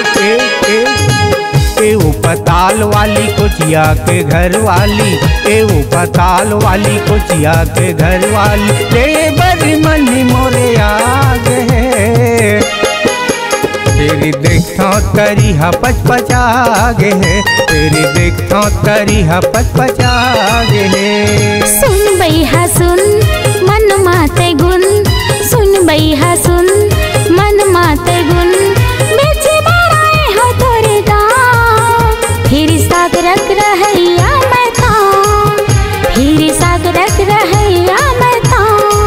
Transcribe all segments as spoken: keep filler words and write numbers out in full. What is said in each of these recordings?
ए ए ए वो पताल वाली कोचिया के घर वाली, ए वो पताल वाली कोचिया के घर वाली, ले बड़ी मनी मोरे आग है, तेरी देखता करी हा पचपचा गे है, तेरी देखता करी हा पचपचा गे है। सुन बैहा सुन मन माते गुन, सुन बैहा सुन मन माते गुन, बेचे बड़ाए हो तोरे गाँव, फिर साग रख रहैया मैं ताँ, फिर साग रख रहैया मैं ताँ।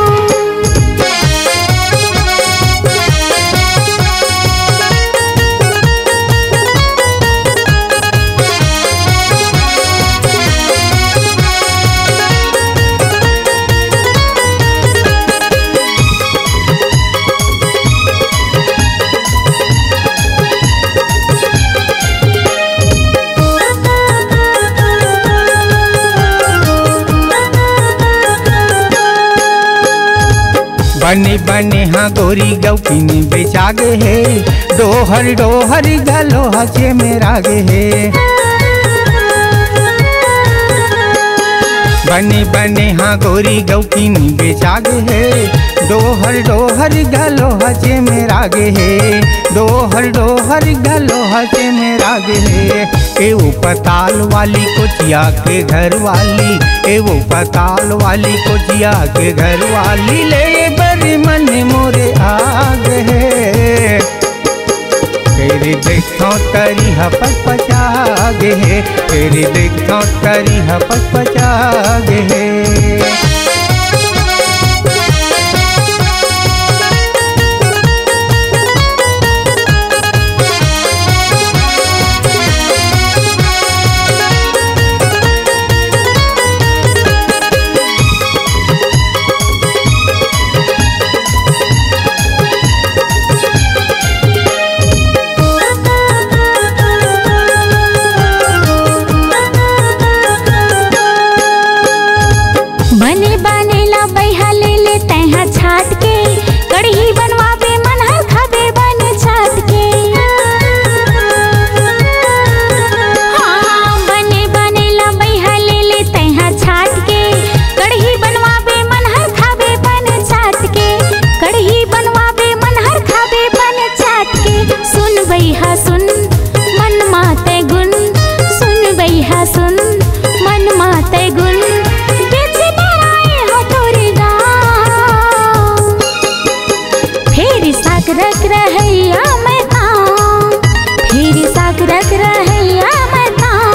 बने बने हाँ गोरी गौकिन बेचागे है, डोहर डोहर गलो हचे मेरा गे है। बने बने हाँ गोरी गौकिन बेचागे है, डोहर डोहर गलो हचे मेरा गे है, डोहर डोहर गलो हचे मेरा गे है। ए वो पताल वाली कोचिया के घर वाली, ए वो पताल वाली कोचिया के घर वाली, ले बड़ी मन मोरे आग है, तेरी देखता करी हा पचपचा गे है, तेरी देखता करी हा पचपचा गे है। बने बने ला बैहा ले ले तैहा छाट के, कढ़ी बनवाबे मनहर खाबे बन छाट के। हाँ बने बने ला बैहा ले ले तैहा छाट के, कढ़ी बनवाबे मनहर खाबे बन छाट के, कढ़ी बनवाबे मनहर खाबे बन छाट के। सुन बैहा सुन मन माते गुन, सुन बैहा सुन मन माते गुन, साग रख रहैया मैं ताँ, फिर साग रख रहैया मैं ताँ।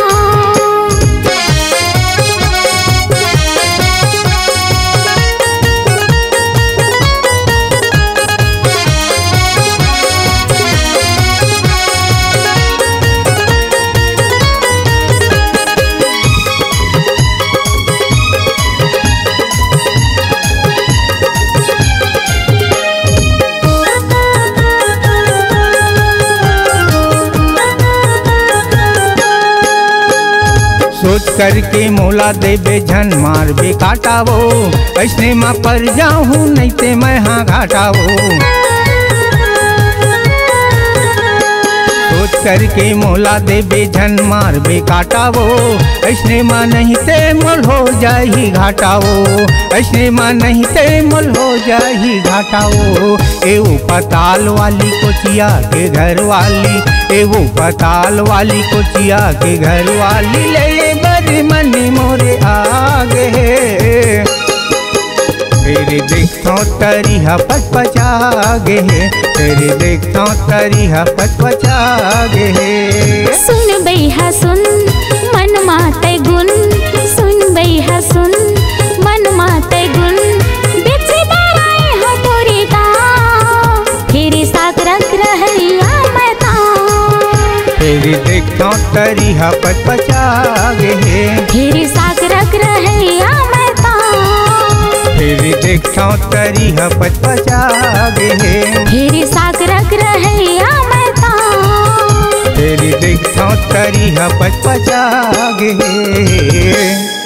सोच करके मोला देबे झन मार बे काटावो, ऐसने माँ पर जाऊँ नहीं ते मैं हाँ घाटावो। सोच करके मोला देबे झन मार बे काटावो, ऐसने माँ नहीं ते मोल हो जाही घाटावो, ऐसने माँ नहीं ते मोल हो जाही घाटावो। ए वो पताल वाली कोचिया के घर वाली, ए वो पताल वाली कोचिया के घर वाली, ले बड़ी मनी मोरे आग है, तेरी देखता करी हा पचपचा गे है, तेरी देखता करी हा पचपचा गे है। सुन बैहा सुन मन माते गुन, सुन बैहा सुन मन माते गुन, बेचे बड़ाए हो तोरे गाँव, फिर साग रख रहैया मैं ताँ, तेरी देखता करी हा पचपचा गे है, फिर साग रख रहैया मैं ताँ, तेरी देखता करी हा पचपचा गे है, फिर साग रख रहैया मैं ताँ, तेरी देखता करी हा पचपचा गे है।